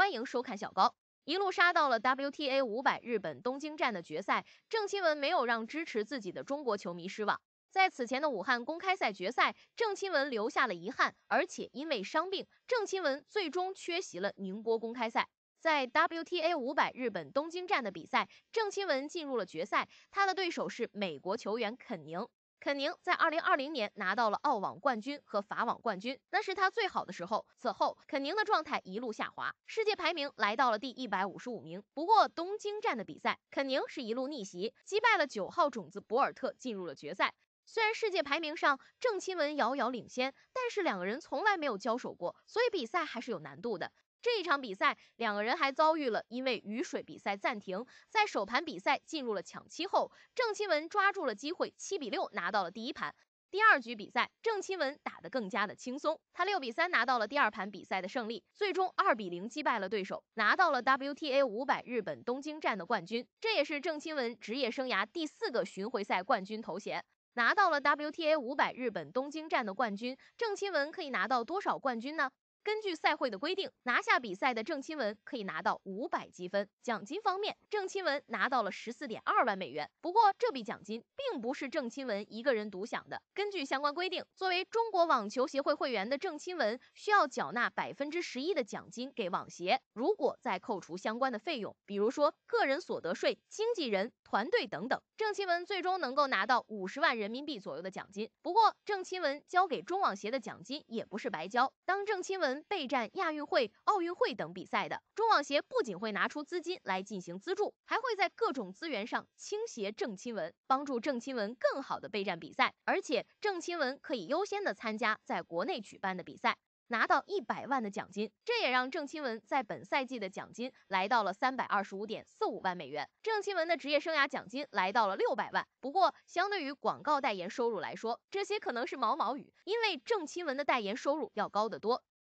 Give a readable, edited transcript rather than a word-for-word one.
欢迎收看小高。一路杀到了 WTA 500日本东京站的决赛，郑钦文没有让支持自己的中国球迷失望。在此前的武汉公开赛决赛，郑钦文留下了遗憾，而且因为伤病，郑钦文最终缺席了宁波公开赛。在 WTA 500日本东京站的比赛，郑钦文进入了决赛，他的对手是美国球员肯宁。肯宁在2020年拿到了澳网冠军和法网冠军，那是他最好的时候。此后，肯宁的状态一路下滑，世界排名来到了第155名。不过，东京站的比赛，肯宁是一路逆袭，击败了9号种子博尔特，进入了决赛。虽然世界排名上郑钦文遥遥领先，但是两个人从来没有交手过，所以比赛还是有难度的。这一场比赛，两个人还遭遇了因为雨水比赛暂停，在首盘比赛进入了抢七后，郑钦文抓住了机会，7-6拿到了第一盘。第二局比赛，郑钦文打得更加的轻松，他6-3拿到了第二盘比赛的胜利，最终2-0击败了对手，拿到了 WTA 500日本东京站的冠军。这也是郑钦文职业生涯第4个巡回赛冠军头衔。拿到了 WTA 500日本东京站的冠军，郑钦文可以拿到多少冠军呢？根据赛会的规定，拿下比赛的郑钦文可以拿到500积分。奖金方面，郑钦文拿到了14.2万美元。不过，这笔奖金并不是郑钦文一个人独享的。根据相关规定，作为中国网球协会会员的郑钦文需要缴纳11%的奖金给网协。如果再扣除相关的费用，比如说个人所得税、经纪人、团队等等，郑钦文最终能够拿到50万人民币左右的奖金。不过，郑钦文交给中网协的奖金也不是白交。当郑钦文备战亚运会、奥运会等比赛的，中网协不仅会拿出资金来进行资助，还会在各种资源上倾斜郑钦文，帮助郑钦文更好的备战比赛。而且郑钦文可以优先的参加在国内举办的比赛，拿到100万的奖金，这也让郑钦文在本赛季的奖金来到了325.45万美元。郑钦文的职业生涯奖金来到了600万。不过，相对于广告代言收入来说，这些可能是毛毛雨，因为郑钦文的代言收入要高得多。